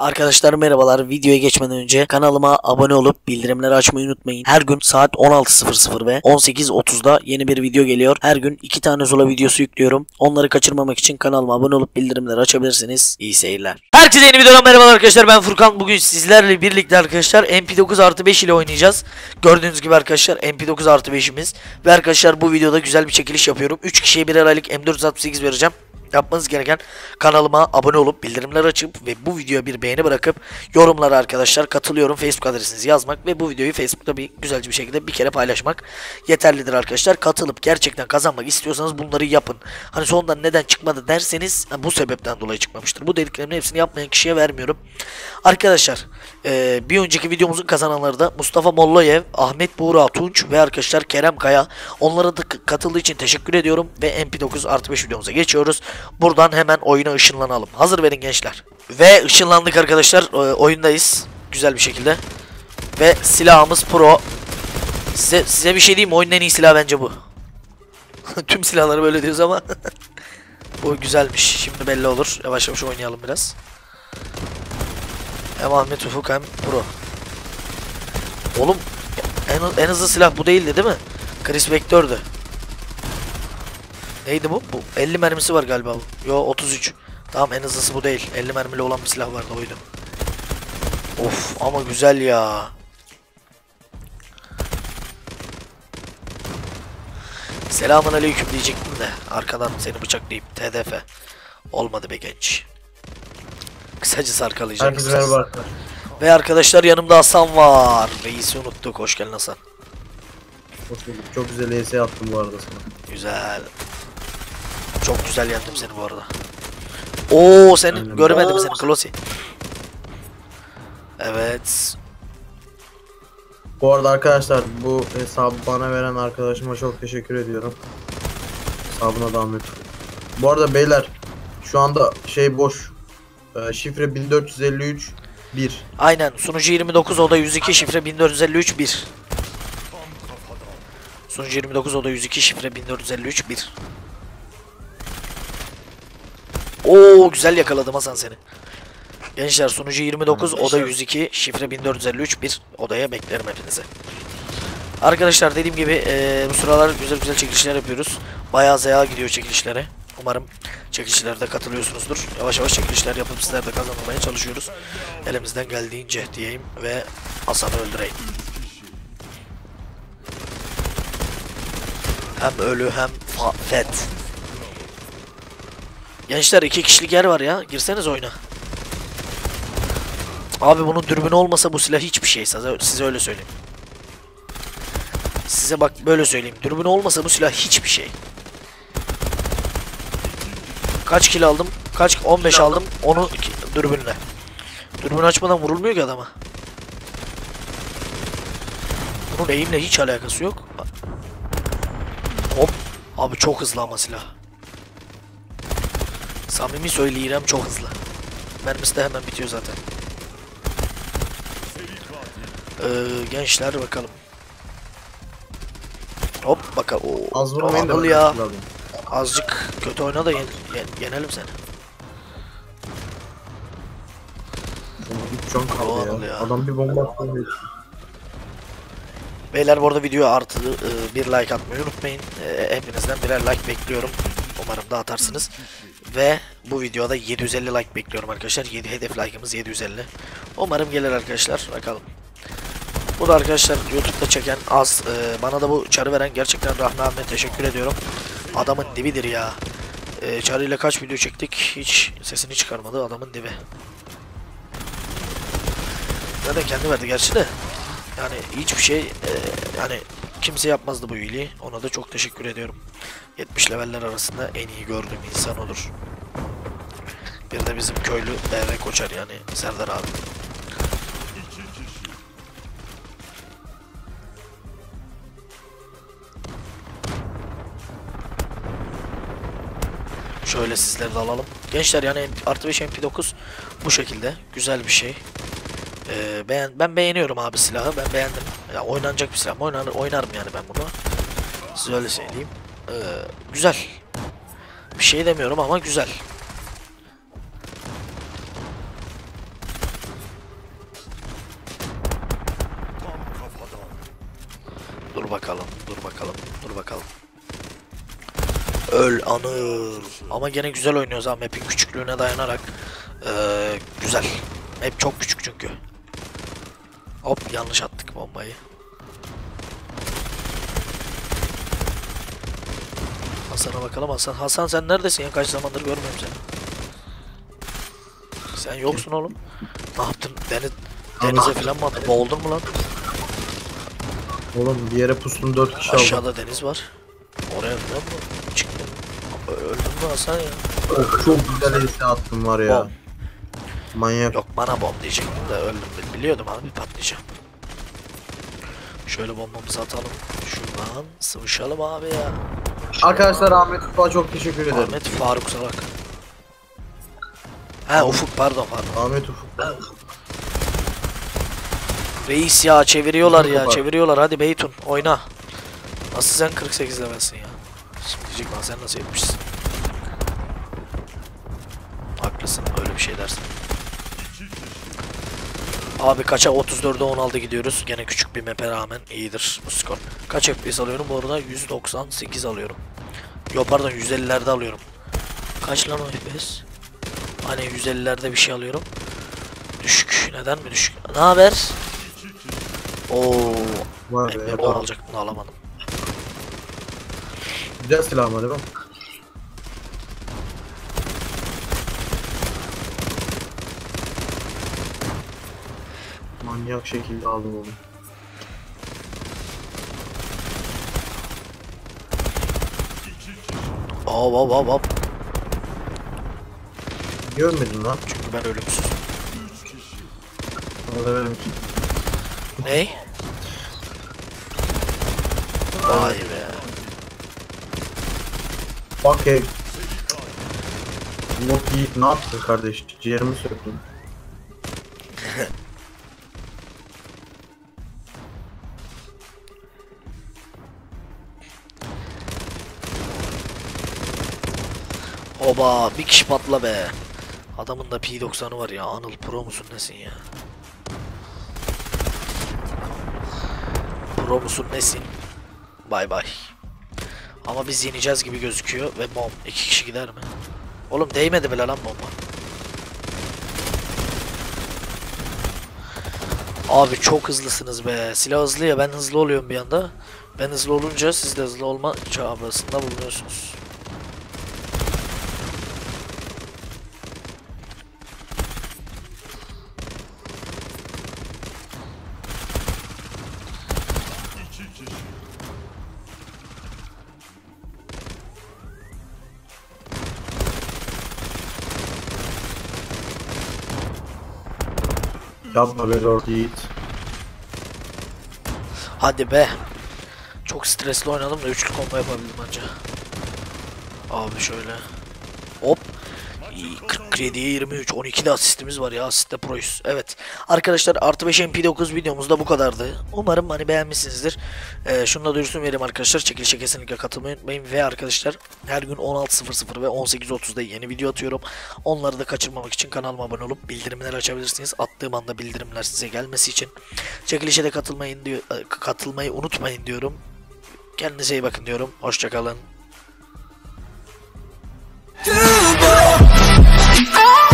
Arkadaşlar merhabalar. Videoya geçmeden önce kanalıma abone olup bildirimleri açmayı unutmayın. Her gün saat 16:00 ve 18:30'da yeni bir video geliyor. Her gün 2 tane Zula videosu yüklüyorum. Onları kaçırmamak için kanalıma abone olup bildirimleri açabilirsiniz. İyi seyirler. Herkese yeni videodan merhabalar arkadaşlar. Ben Furkan. Bugün sizlerle birlikte arkadaşlar MP9+5 ile oynayacağız. Gördüğünüz gibi arkadaşlar MP9+5'imiz. Ve arkadaşlar bu videoda güzel bir çekiliş yapıyorum. 3 kişiye birer aylık M468 vereceğim. Yapmanız gereken kanalıma abone olup bildirimleri açıp ve bu videoya bir beğeni bırakıp yorumlara arkadaşlar katılıyorum Facebook adresinizi yazmak ve bu videoyu Facebook'ta güzelce bir şekilde bir kere paylaşmak yeterlidir arkadaşlar. Katılıp gerçekten kazanmak istiyorsanız bunları yapın. Hani sondan neden çıkmadı derseniz bu sebepten dolayı çıkmamıştır. Bu dediklerimin hepsini yapmayan kişiye vermiyorum. Arkadaşlar bir önceki videomuzun kazananları da Mustafa Mollayev, Ahmet Buğra Tunç ve arkadaşlar Kerem Kaya. Onlara da katıldığı için teşekkür ediyorum ve MP9+5 videomuza geçiyoruz. Buradan hemen oyuna ışınlanalım. Hazır verin gençler. Ve ışınlandık arkadaşlar. Oyundayız. Güzel bir şekilde. Ve silahımız pro. Size bir şey diyeyim mi? Oyunun en iyi silahı bence bu. Tüm silahları böyle diyoruz ama. Bu güzelmiş. Şimdi belli olur. Yavaş yavaş oynayalım biraz. Hem Ahmet Ufuk hem pro. Oğlum en hızlı silah bu değildi değil mi? Chris Vector'du. Neydi bu? Bu 50 mermisi var galiba bu. Yo 33. Tamam en hızlısı bu değil. 50 mermili olan bir silah vardı oydu. Of ama güzel ya. Selamun aleyküm diyecektim de arkadan seni bıçaklayıp TDF. Olmadı be genç. Kısacası arkalayacağım. Ve arkadaşlar yanımda Hasan var. Reisi unuttuk. Hoş geldin Hasan. Hoş bulduk. Çok güzel ES attım bu arada sana. Güzel. Çok güzel yendim seni bu arada. Oo seni aynen. Göremedim seni Klosi. Evet. Bu arada arkadaşlar bu hesabı bana veren arkadaşıma çok teşekkür ediyorum. Hesabına da Ahmet. Bu arada beyler şu anda şey boş. Şifre 1453 1. Aynen sunucu 29 oda 102 şifre 1453 1. Sunucu 29 oda 102 şifre 1453 1. Oo güzel yakaladım Hasan seni. Gençler sunucu 29 oda 102 şifre 1453 1 odaya beklerim hepinizi. Arkadaşlar dediğim gibi bu sıralar güzel çekilişler yapıyoruz. Bayağı zaya gidiyor çekilişlere. Umarım çekilişlerde katılıyorsunuzdur. Yavaş yavaş çekilişler yapıp sizler de kazanmaya çalışıyoruz. Elimizden geldiğince diyeyim ve Hasan'ı öldüreyim. Hem ölü hem fet. Gençler 2 kişilik yer var ya. Girseniz oyuna. Abi bunun dürbünü olmasa bu silah hiçbir şey. Size öyle söyleyeyim. Size bak böyle söyleyeyim. Dürbünü olmasa bu silah hiçbir şey. Kaç kill aldım? 15 aldım. Onu dürbünle. Dürbün açmadan vurulmuyor ki adama. Bunun eğimle hiç alakası yok. Hop. Abi çok hızlı ama silah. Samimi söyleyeyim çok hızlı. Mermisi de hemen bitiyor zaten. Gençler bakalım. Hop bakalım. Az vurmayın da ya. Azıcık kötü oyna da yenelim seni. Çok kaldı ya. Adam bir bomba attı. Beyler bu arada videoya artı bir like atmayı unutmayın. Hepinizden birer like bekliyorum. Umarım da atarsınız. Ve bu videoda 750 like bekliyorum arkadaşlar. Hedef like'ımız 750. Umarım gelir arkadaşlar. Bakalım. Bu da arkadaşlar YouTube'da çeken bana da bu çarı veren gerçekten Rahmi abime teşekkür ediyorum. Adamın dibidir ya. Çarı ile kaç video çektik hiç sesini çıkarmadı adamın dibi. Zaten kendi verdi gerçi de. Yani hiçbir şey yani kimse yapmazdı bu iyiliği. Ona da çok teşekkür ediyorum. 70 leveller arasında en iyi gördüğüm insan olur. Bir de bizim köylü BR Koçer yani Serdar abi. Şöyle sizleri de alalım. Gençler yani artı 5 MP9 bu şekilde. Güzel bir şey. Ben beğeniyorum abi silahı. Ben beğendim. Ya oynanacak bir silah. Oynarım yani ben bunu. Size öyle söyleyeyim. Güzel. Bir şey demiyorum ama güzel. Dur bakalım, dur bakalım, dur bakalım. Öl Anıl. Ama gene güzel oynuyoruz ha, map'in küçüklüğüne dayanarak. Güzel. Map çok küçük çünkü. Hop, yanlış attık bombayı. Hasan'a bakalım. Hasan sen neredesin ya? Kaç zamandır görmüyorum seni. Sen yoksun oğlum. Ne yaptın? Denize falan mı attın? Boğuldun mu lan? Oğlum bir yere pustum, 4 kişi aldım. Aşağıda deniz var. Oraya falan mı çıktın? Öldün mü Hasan ya? Of, çok güzel elise attım var ya. Bom. Manyak. Yok, bana bom diyecektim de öldüm. Biliyordum abi patlayacağım. Şöyle bombamızı atalım. Şuradan sıvışalım abi ya. Arkadaşlar Ahmet Ufuk'a çok teşekkür ederim. Ahmet Faruk Salak. He Ufuk, pardon. Ahmet Ufuk. Reis ya, çeviriyorlar ya, çeviriyorlar. Hadi Beytun oyna. Nasıl sen 48 levelsin ya? Şimdi diyecek lan, sen nasıl etmişsin? Haklısın, öyle bir şey dersin. Abi kaça? 34'e 16 gidiyoruz. Gene küçük bir map'e rağmen iyidir bu skor. Kaç FPS alıyorum bu arada? 198 alıyorum. Yok pardon, 150'lerde alıyorum. Kaç lan o FPS? Hani 150'lerde bir şey alıyorum. Düşük. Neden mi düşük? Ne haber? Oo. Var Ben be, bom alacaktım da alamadım. Güzel silah ama değil mi? Manyak şekilde aldım onu. Hop. Görmedin lan. Çünkü ben ölümsüzüm. Orada benim. Ney? Vay be. Bak ya. Yok Yiğit, ne yaptın kardeş? Ciğerimi söktün. Oba, bir kişi patla be. Adamın da P90'ı var ya. Anıl pro musun nesin ya? Pro musun nesin? Bay bay. Ama biz yeneceğiz gibi gözüküyor ve bom. 2 kişi gider mi? Oğlum değmedi bile lan bomba. Abi çok hızlısınız be. Silah hızlı ya, ben hızlı oluyorum bir anda. Ben hızlı olunca siz de hızlı olma çabasında bulunuyorsunuz. Yapma be Lord Yiğit. Hadi be. Çok stresli oynadım da üçlü combo yapabildim anca. Abi şöyle. Hop. 47'ye 23. 12 de asistimiz var ya. Asiste proyuz. Evet. Arkadaşlar artı 5 MP9 videomuz da bu kadardı. Umarım hani beğenmişsinizdir. Şunu da duyursun vereyim arkadaşlar. Çekilişe kesinlikle katılmayı unutmayın. Ve arkadaşlar her gün 16.00 ve 18.30'da yeni video atıyorum. Onları da kaçırmamak için kanalıma abone olup bildirimleri açabilirsiniz. Attığım anda bildirimler size gelmesi için. Çekilişe de katılmayı unutmayın diyorum. Kendinize iyi bakın diyorum. Hoşçakalın. Oh